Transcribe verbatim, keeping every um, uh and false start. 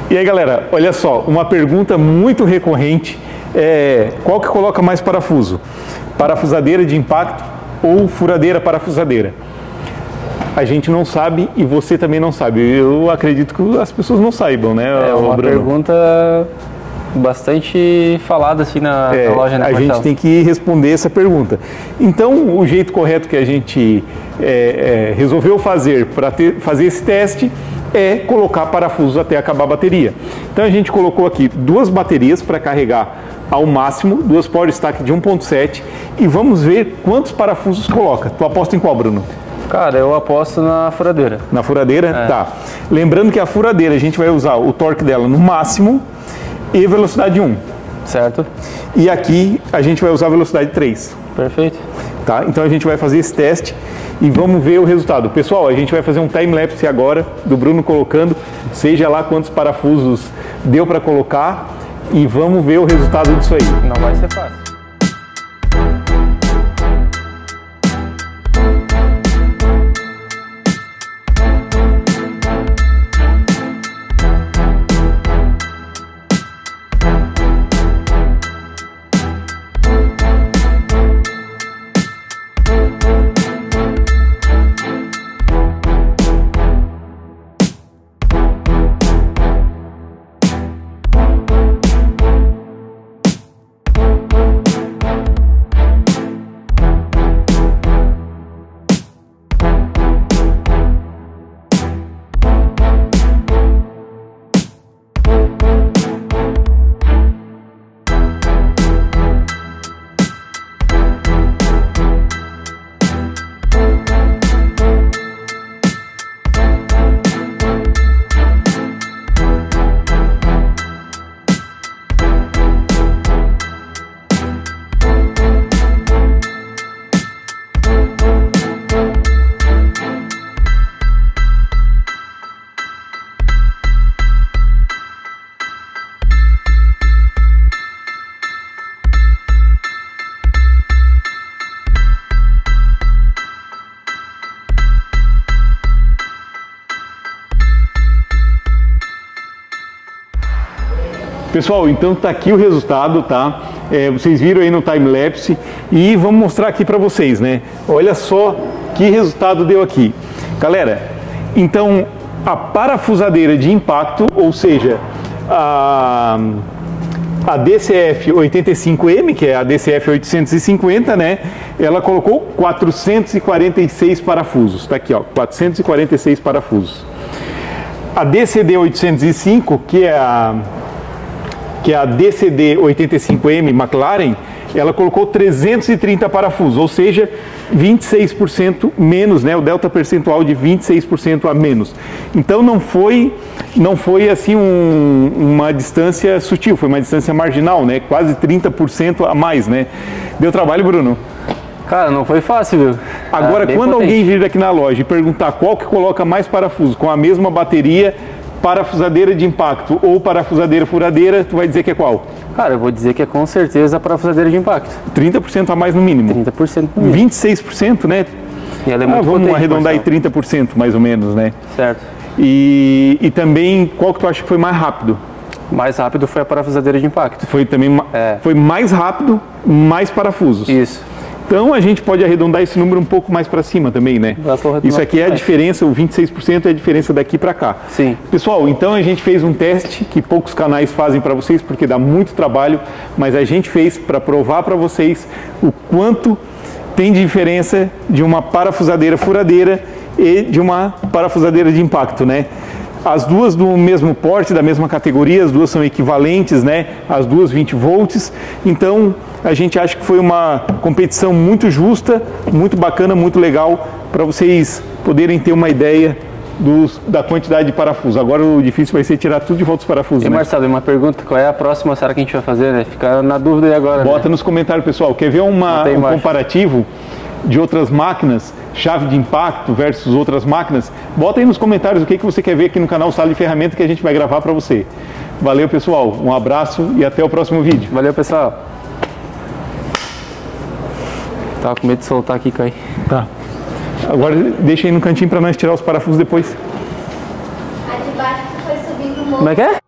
E aí, galera, olha só, uma pergunta muito recorrente é qual que coloca mais parafuso? Parafusadeira de impacto ou furadeira parafusadeira? A gente não sabe e você também não sabe. Eu acredito que as pessoas não saibam, né? É uma Bruno? pergunta bastante falada assim na, é, na loja, né, a Marcelo? gente tem que responder essa pergunta. Então, o jeito correto que a gente é, é, resolveu fazer para fazer esse teste é colocar parafusos até acabar a bateria. Então, a gente colocou aqui duas baterias para carregar ao máximo, duas Power Stack de um ponto sete, e vamos ver quantos parafusos coloca. Tu aposta em qual, Bruno? Cara, eu aposto na furadeira. Na furadeira? É. Tá. Lembrando que a furadeira a gente vai usar o torque dela no máximo e velocidade um. Certo. E aqui a gente vai usar a velocidade três. Perfeito. Tá? Então a gente vai fazer esse teste e vamos ver o resultado. Pessoal, a gente vai fazer um time-lapse agora do Bruno colocando, seja lá quantos parafusos deu para colocar, e vamos ver o resultado disso aí. Não vai ser fácil. Pessoal, então tá aqui o resultado, tá? É, vocês viram aí no time-lapse e vamos mostrar aqui para vocês, né? Olha só que resultado deu aqui. Galera, então a parafusadeira de impacto, ou seja, a, a D C F oitenta e cinco M, que é a D C F oitocentos e cinquenta, né? Ela colocou quatrocentos e quarenta e seis parafusos. Tá aqui, ó, quatrocentos e quarenta e seis parafusos. A D C D oitocentos e cinco, que é a que é a D C D oitenta e cinco M McLaren, ela colocou trezentos e trinta parafusos, ou seja, vinte e seis por cento menos, né? O delta percentual de vinte e seis por cento a menos. Então não foi, não foi assim um, uma distância sutil, foi uma distância marginal, né? Quase trinta por cento a mais, né? Deu trabalho, Bruno? Cara, não foi fácil, viu? Agora, é, quando potente. alguém vir aqui na loja e perguntar qual que coloca mais parafusos com a mesma bateria, parafusadeira de impacto ou parafusadeira furadeira, tu vai dizer que é qual? Cara, eu vou dizer que é com certeza a parafusadeira de impacto. trinta por cento a mais no mínimo. trinta por cento no mínimo. vinte e seis por cento, né? E ela é Ah, muito vamos potente, arredondar aí Marcelo. trinta por cento mais ou menos, né? Certo. E, e também, qual que tu acha que foi mais rápido? Mais rápido foi a parafusadeira de impacto. Foi também ma- É. foi mais rápido, mais parafusos. Isso. Então a gente pode arredondar esse número um pouco mais para cima também, né? Dá pra arredondar Isso aqui é a mais. diferença, o vinte e seis por cento é a diferença daqui para cá. Sim. Pessoal, então a gente fez um teste que poucos canais fazem para vocês porque dá muito trabalho, mas a gente fez para provar para vocês o quanto tem de diferença de uma parafusadeira furadeira e de uma parafusadeira de impacto, né? As duas do mesmo porte, da mesma categoria, as duas são equivalentes, né? As duas vinte volts. Então, a gente acha que foi uma competição muito justa, muito bacana, muito legal, para vocês poderem ter uma ideia dos, da quantidade de parafusos. Agora o difícil vai ser tirar tudo de volta os parafusos, E né? Marcelo, uma pergunta, qual é a próxima série que a gente vai fazer, né? Fica na dúvida aí agora, Bota né? nos comentários, pessoal. Quer ver uma, Bota aí um embaixo. comparativo de outras máquinas, chave de impacto versus outras máquinas? Bota aí nos comentários o que, que você quer ver aqui no canal Sala de Ferramenta que a gente vai gravar para você. Valeu, pessoal. Um abraço e até o próximo vídeo. Valeu, pessoal. Tava com medo de soltar aqui, Kai. Tá. Agora deixa aí no cantinho para nós tirar os parafusos depois. A de baixo foi subindo o morro. Como é que é?